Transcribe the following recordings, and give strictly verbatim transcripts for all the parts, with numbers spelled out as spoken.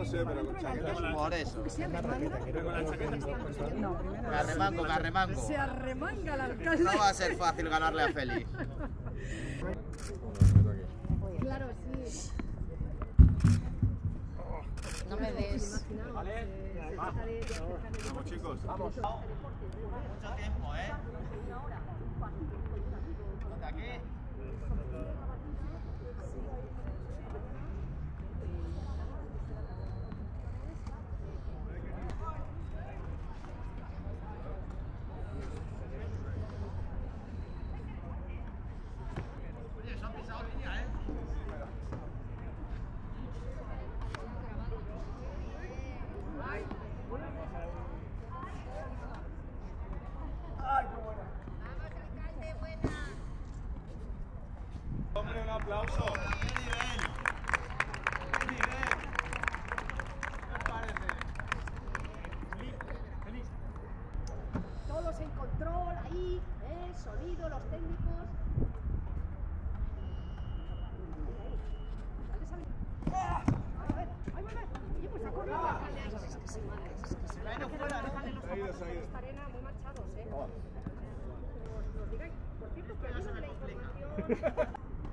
sé, pero con chaqueta. Por eso. ¿Se arremanga? No, Me arremango, me arremango. Se arremanga el alcalde. No va a ser fácil ganarle a Félix. Claro, sí. No me des. Vale, vamos chicos. Vamos. Mucho tiempo, ¿eh? ¿De aquí? Oye, se han pisado línea, ¿eh? Hombre, un aplauso. ¡Qué nivel! ¡Qué nivel! ¿Qué os parece? Feliz. Todos en control, ahí, ¿eh? Sonido, los técnicos. A ver, ahí va, oye, pues ha corrido el alcalde. Es que se mala, es que se mala. Se ha ido, se ha ido. Esta arena muy manchados, ¿eh? Os, os digáis, por cierto, que no se me la información.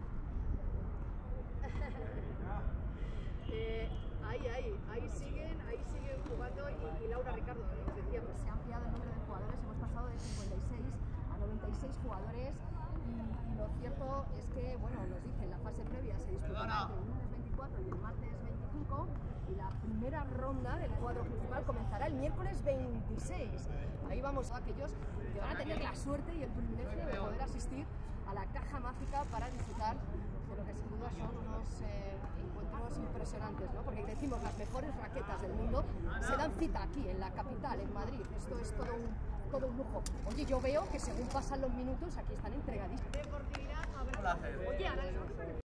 Eh, ahí, ahí, ahí siguen, ahí siguen jugando y, y Laura Ricardo, os decía, pues se ha ampliado el número de jugadores, hemos pasado de cincuenta y seis a noventa y seis jugadores y, y lo cierto es que, bueno, nos dicen, la fase previa se disputará entre el lunes veinticuatro y el martes veinticinco y la primera ronda del cuadro principal comenzará el miércoles veintiséis. Ahí vamos a aquellos que van a tener la suerte y el privilegio de poder asistir a la caja mágica para disfrutar de lo que sin duda son unos eh, encuentros impresionantes, ¿no? Porque decimos, las mejores raquetas del mundo se dan cita aquí, en la capital, en Madrid. Esto es todo un, todo un lujo. Oye, yo veo que según pasan los minutos, aquí están entregadísimos. Hola, Fede. Oye, ahora